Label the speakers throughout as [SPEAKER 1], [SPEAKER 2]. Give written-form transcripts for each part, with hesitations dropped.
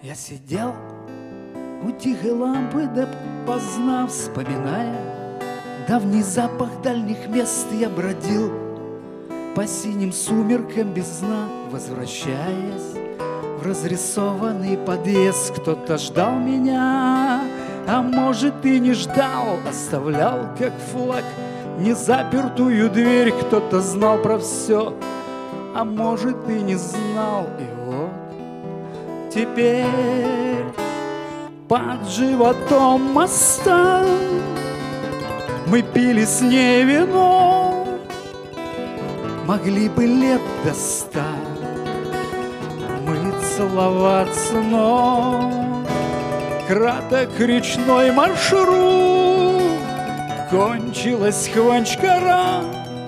[SPEAKER 1] Я сидел у тихой лампы допоздна, вспоминая давний запах дальних мест. Я бродил по синим сумеркам без сна, возвращаясь в разрисованный подъезд. Кто-то ждал меня, а может и не ждал, оставлял как флаг незапертую дверь. Кто-то знал про все, а может и не знал. И вот теперь под животом моста мы пили с ней вино, могли бы лет до 100 мы целоваться, но краток речной маршрут, кончилась Хванчкара,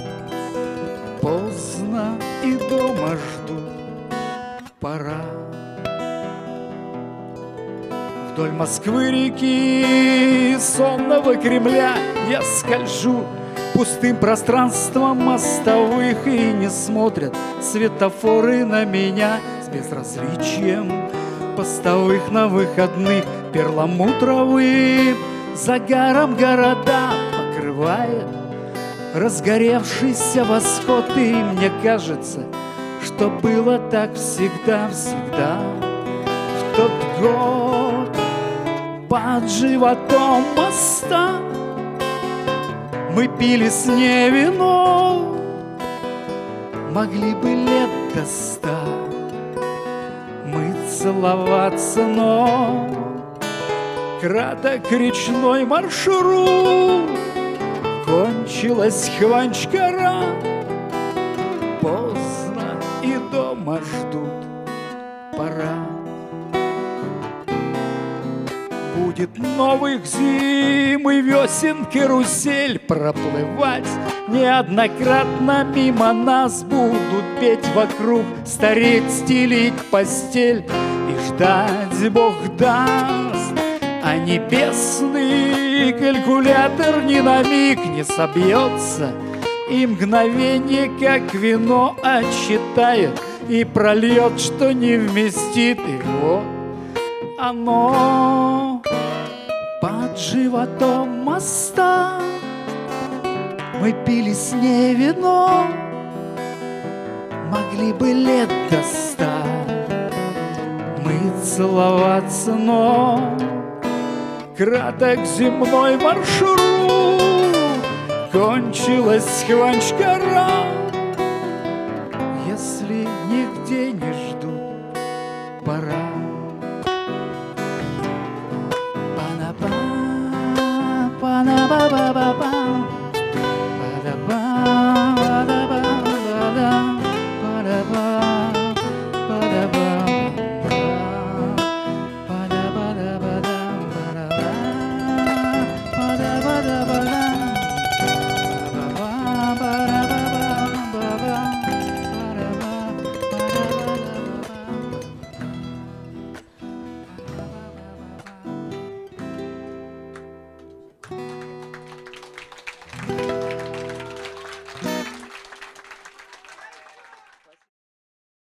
[SPEAKER 1] поздно и дома ждут, пора. Вдоль Москвы-реки, сонного Кремля я скольжу пустым пространством мостовых, и не смотрят светофоры на меня с безразличием постовых. На выходных перламутровым загаром города покрывает разгоревшийся восход, и мне кажется, что было так всегда, всегда. В тот год под животом моста мы пили с ней вино, могли бы лет до 100 мы целоваться, но краток речной маршрут, кончилась Хванчкара, поздно и дома ждут, пора. Будет новых зим и весен карусель проплывать, неоднократно мимо нас будут петь вокруг, стареть, стелить постель и ждать Бог даст. А небесный калькулятор ни на миг не собьется, и мгновение, как вино, отсчитает и прольет, что не вместит его. Оно под животом моста мы пили с ней вино, могли бы лет до 100 мы целоваться, но краток земной маршрут, кончилась Хванчкара, если нигде не ждут, пора.